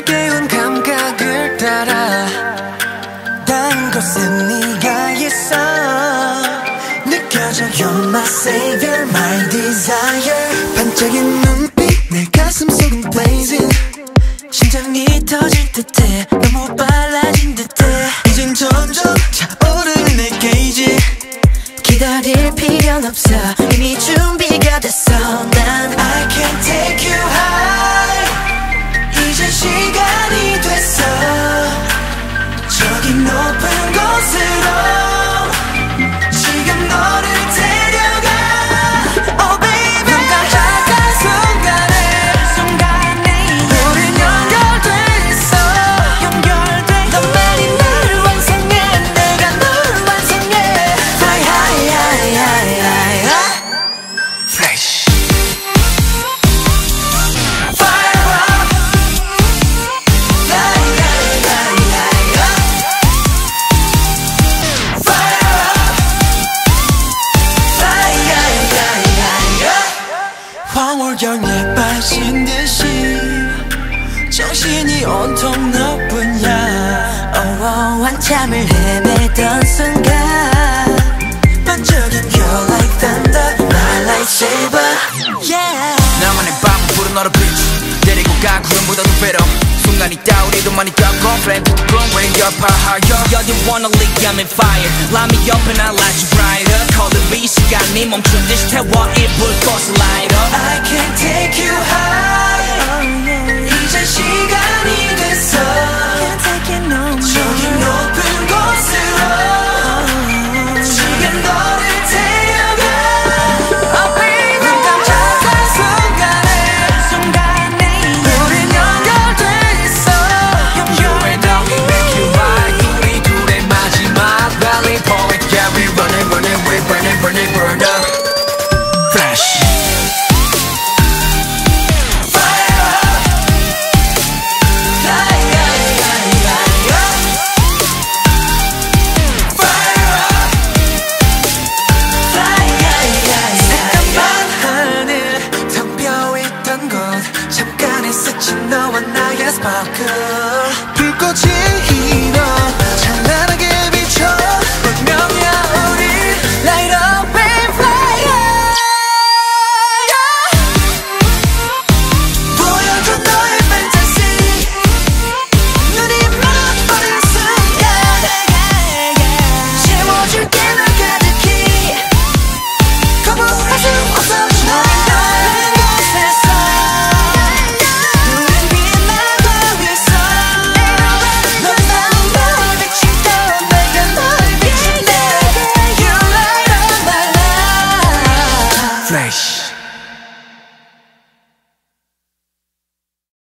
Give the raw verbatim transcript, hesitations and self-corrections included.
날 깨운 감각을 따라 다른 곳에 네가 있어. 느껴져 You're my savior, my desire. 반짝인 눈빛 내 가슴속은 blazing. 심장이 터질 듯해 너무 빨라진 듯해. 이젠 점점 차오르는 내 게이지. 기다릴 필요는 없어 이미 준비가 됐어. 난 I can take you high. 이제 시간이 됐어. 저기 높은 곳으로 지금 너를 데려가. Oh baby. 눈 깜짝한 순간에 순간에 우린 연결됐어. 연결돼. 너만이 나를 완성해. 내가 너를 완성해. Fly high high high high high. Flash. Fire up. Fly high high high high. Fire up. Fly high high high high. 황홀경에 빠진 듯이 정신이 온통 너뿐이야. oh, oh, 한참을 헤매던 순간 반짝인 You're like thunder, my lightsaber. Yeah. 나만의 밤을 부른 너를 빛 데리고 가 구름보다 두 배로. 순간이 따우리도 많이 꺾고 Flame to the groom, bring your power higher. You're the one only, I'm in fire. Light me up and I'll light you brighter. Cold the beat, 시간이 멈춘 듯이 태워 이 불꽃을 light up. I can take you high. 이제 시간이 됐어. 저기 높은 곳으로 지금 너를 데려가. Oh baby. 눈 깜짝한 순간에 순간에 우린 연결됐어. You and I, we make you high. 우리 둘의 마지막 valley point. Yeah, we running, running, we burning, burning, burn up. Flash. Fire up. Fly high high high high. Fire up. Fly high high high. 새까만 하늘 텅 비어있던 곳 잠깐에 스친 너와 나의 sparkle. 불꽃이